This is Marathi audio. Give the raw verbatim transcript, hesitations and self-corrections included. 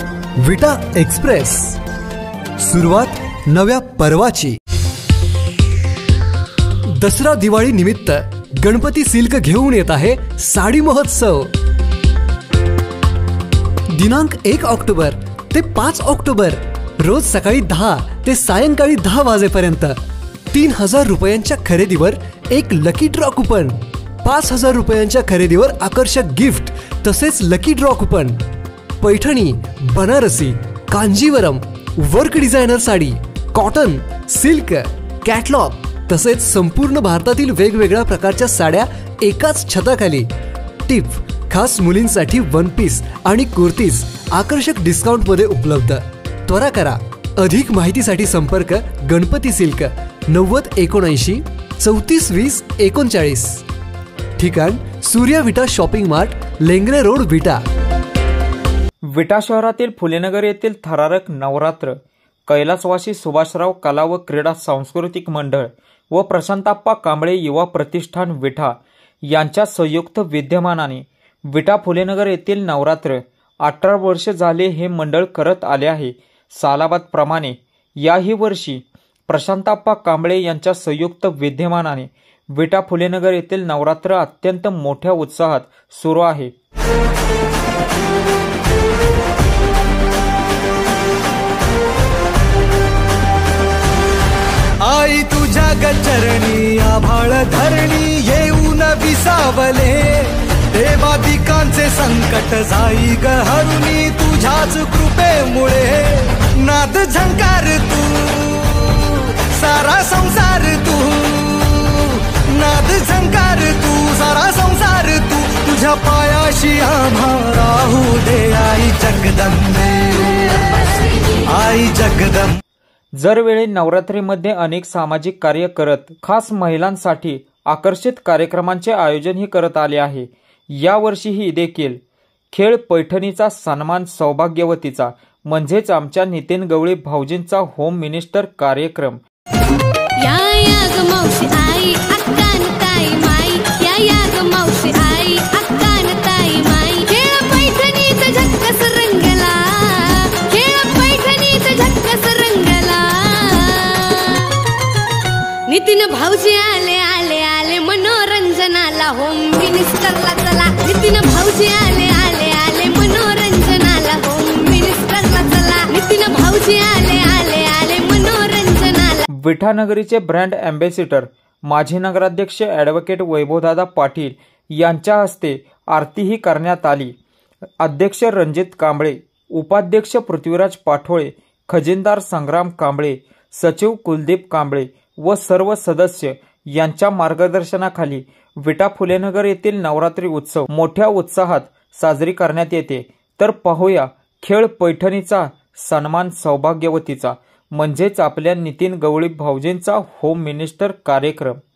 विटा एक्सप्रेस, सुरुवात नव्या पर्वाची। दसरा दिवाळी निमित्त गणपती सिल्क घेऊन येत आहे साडी महोत्सव। दिनांक एक ऑक्टोबर ते पाच ऑक्टोबर रोज सकाळी दहा ते सायंकाळी दहा वाजेपर्यंत तीन हजार रुपयांच्या खरेदीवर एक लकी ड्रॉ कुपन, पाच हजार रुपयांच्या खरेदीवर आकर्षक गिफ्ट तसेच lucky draw coupon. Paithani, Banarasi, Kanjeevaram, work designer sari, cotton, silk, catalogue तसेच संपूर्ण भारतातील वेगवेगळ्या प्रकारच्या साड्या एकाच छताखाली। टिप, खास मुलींसाठी वन पीस आणि कुर्तीज आकर्षक डिस्काउंट मध्ये उपलब्ध। त्वरा करा, अधिक माहितीसाठी संपर्क गणपती सिल्क नव्वद एकोणऐंशी चौतीस वीस एकोणचाळीस। ठिकाण सूर्या विटा शॉपिंग मार्ट, लेंगरे रोड, विटा। विटा शहरातील फुलेनगर येथील थरारक नवरात्र कैलासवासी सुभाषराव कला व क्रीडा सांस्कृतिक मंडळ व प्रशांताप्पा कांबळे युवा प्रतिष्ठान विटा यांच्या संयुक्त विद्यमानाने विटा फुलेनगर येथील नवरात्र अठरा वर्ष झाले हे मंडळ करत आले आहे। सालाबाद प्रमाणे याही वर्षी प्रशांताप्पा कांबळे यांच्या संयुक्त विद्यमानाने विटा फुलेनगर येथील नवरात्र अत्यंत मोठ्या उत्साहात सुरू आहे। आई तुझ्या गचरणी आभाळ धरणी येऊन विसावले, देवादिकांचे संकट जाई ग हरुणी तुझ्याच कृपेमुळे। नाद झंकार तू सारा संसार तू, नाद झंकार तू सारा संसार तू, तुझ्या पायाशी आम्हा राहू दे आई जगदंबे, आई जगदंबे। दरवेळी नवरात्रीमध्ये अनेक सामाजिक कार्य करत खास महिलांसाठी आकर्षित कार्यक्रमांचे आयोजनही करत आले आहे। यावर्षीही देखील खेळ पैठणीचा सन्मान सौभाग्यवतीचा म्हणजेच आमच्या नितीन गवळी भाऊजींचा होम मिनिस्टर कार्यक्रम। या या ग मावशी आई अक्कान ताई माई, या या ग मावशी आई अक्कान ताई माई, खेळ पैठणीचा झक्कस रंगला, खेळ पैठणीचा झक्कस रंगला। नितीन भाऊजी आले आले आले मनोरंजनाला होम मिनिस्टरला चला, नितीन भाऊजी आले आले आले मनोरंजनाला होम मिनिस्टरला चला, नितीन भाऊजी आले आले आले मनोरंजनाला। विटा नगरीचे ब्रँड अँबॅसिडर माजी नगराध्यक्ष ॲडव्होकेट वैभवदादा पाटील यांच्या हस्ते आरतीही करण्यात आली। अध्यक्ष रणजित कांबळे, उपाध्यक्ष पृथ्वीराज पाठोळे, खजिनदार संग्राम कांबळे, सचिव कुलदीप कांबळे व सर्व सदस्य यांच्या मार्गदर्शनाखाली विटा फुलेनगर येथील नवरात्री उत्सव मोठ्या उत्साहात साजरी करण्यात येते। तर पाहूया खेळ पैठणीचा सन्मान सौभाग्यवतीचा म्हणजेच आपल्या नितीन गवळी भाऊजींचा होम मिनिस्टर कार्यक्रम।